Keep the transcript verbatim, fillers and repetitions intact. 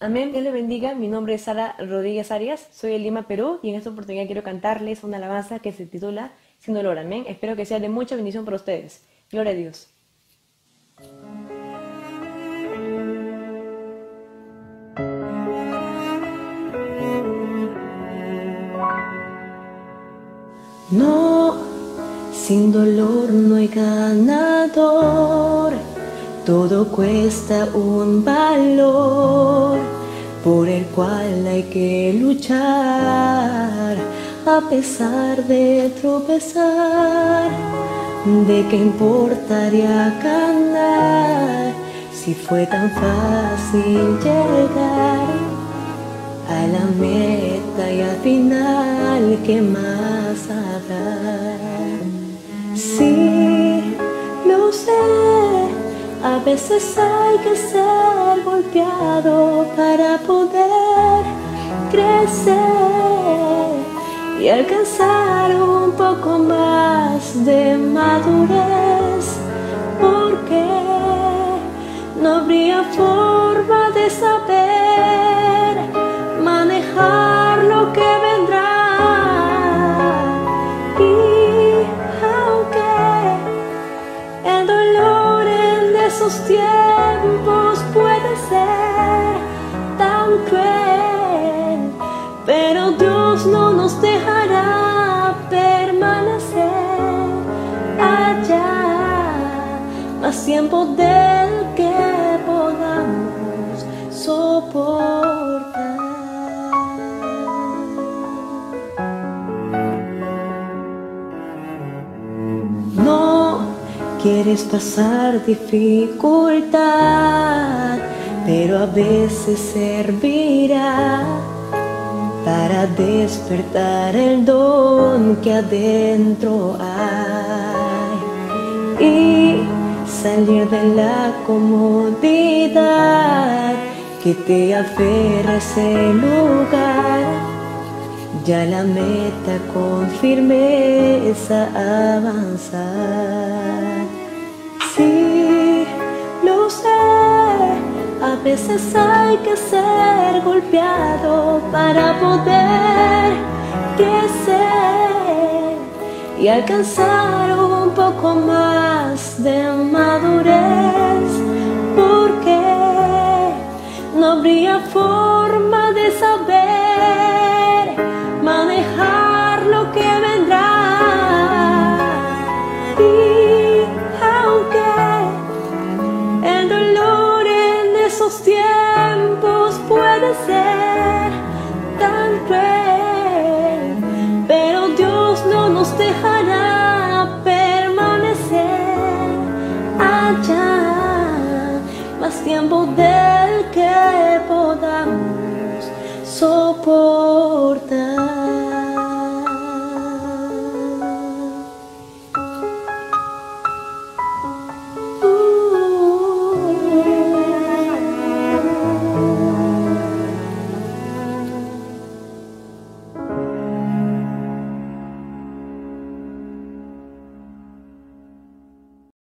Amén, Dios le bendiga. Mi nombre es Sara Rodríguez Arias, soy de Lima, Perú, y en esta oportunidad quiero cantarles una alabanza que se titula Sin dolor. Amén. Espero que sea de mucha bendición para ustedes. Gloria a Dios. No, sin dolor no hay ganador. Todo cuesta un valor por el cual hay que luchar, a pesar de tropezar. ¿De qué importaría ganar si fue tan fácil llegar a la meta y al final qué más habrá? Sí, lo sé. A veces hay que ser golpeado para poder crecer y alcanzar un poco más de madurez, porque no habría forma de saber manejar lo que vendrá. Y aunque el dolor en esos tiempos puede ser tan cruel, pero Dios no nos dejará permanecer allá más tiempo del que podamos soportar. No quieres pasar dificultad, pero a veces servirá para despertar el don que adentro hay y salir de la comodidad que te aferra a ese lugar. Ya la meta con firmeza avanzar. Sí, lo sé. A veces hay que ser golpeado para poder crecer y alcanzar un poco más de madurez, porque no habría forma de saber manejar lo que vendrá. Y aunque el dolor en esos tiempos puede ser tan cruel, pero Dios no nos dejará permanecer allá más tiempo del que podamos soportar.